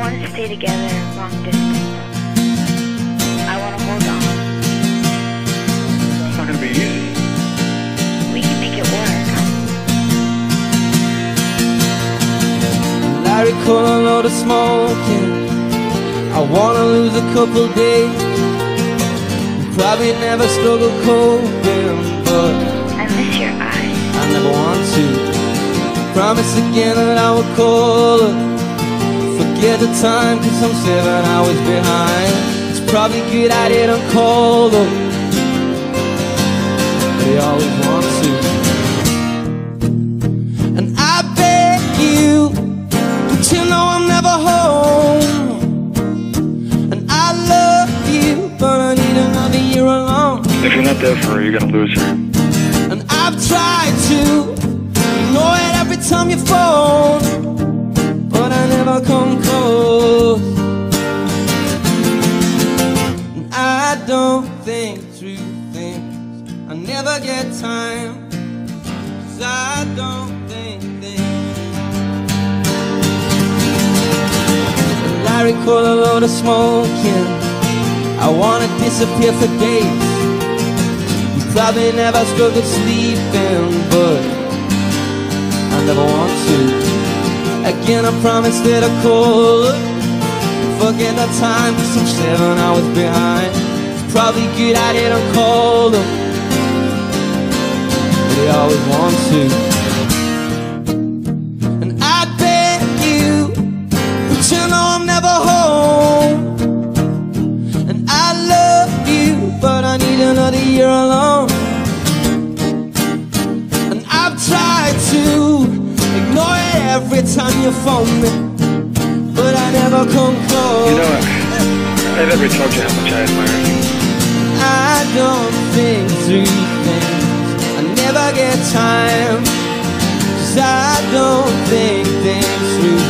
want to stay together long distance. I want to hold on. It's not going to be easy. We can make it work. I recall a lot of smoking. I wanna lose a couple days. Probably never struggle coping, but I miss your eyes. I never want to. Promise again that I will call her. Forget the time, cause I'm 7 hours behind. It's probably good I didn't call her. They always want to. And I beg you, but you know I'm never home. And I love you, but I need another year alone. If you're not there for her, you're going to lose her. And I've tried to ignore it every time you phone, but I never come close. And I don't think through things. I never get time, 'cause I don't think things. And I recall a lot of smoking. I wanna disappear for days. Probably never struggled sleeping, but I never want to. Again, I promise that I'll call her. Forget the time, cause I'm 7 hours behind. It's probably good I didn't call them, but they always want to. And I beg you, but you know I'm never home. And I love you, but I need another year alone. And I've tried to ignore it every time you phone me, but I never come close. You know, I never told you how much I admire you. I don't think through things. I never get time, 'cause I don't think things through.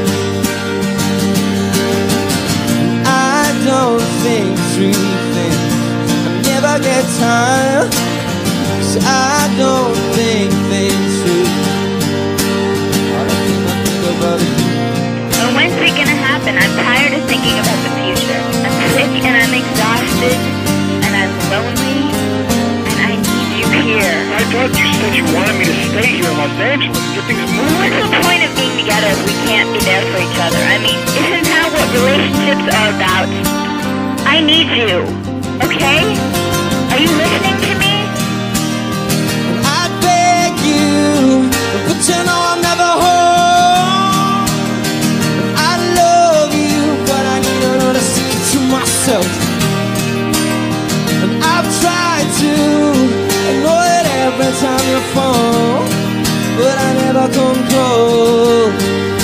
I don't think through things. I never get time, 'cause I don't think things through. All I think about is you. And when's it gonna happen? I'm tired of thinking about the future. I'm sick and I'm exhausted and I'm lonely and I need you here. I thought you said you wanted me to stay here in Los Angeles and get things moving. What's the point of being together if we can't be there for each other? I mean, isn't that what relationships are about? I need you, okay? Are you listening to me? And I beg you, but you know I'm never home. And I love you, but I need another secret to myself. And I've tried to ignore it every time you phone, but I never come close.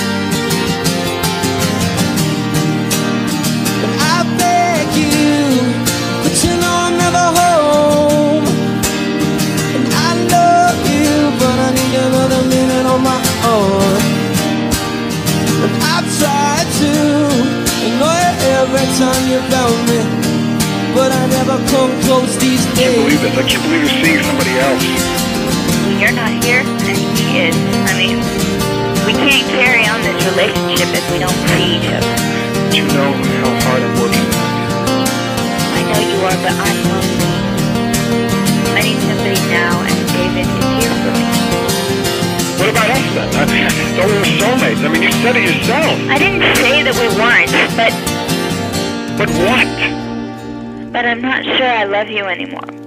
And I beg you, but you know I'm never home. And I love you, but I need another minute on my own. And I've tried to ignore it every time you found me, but I never come close these I can't believe days. this. I can't believe you're seeing somebody else. When you're not here, and he is. I mean, we can't carry on this relationship if we don't see each other. Do you know how hard I'm working? I know you are, but I'm lonely. I need somebody now, and David is here for me. What about us then? I thought we were soulmates. I mean, you said it yourself. I didn't say that we weren't, But what? but I'm not sure I love you anymore.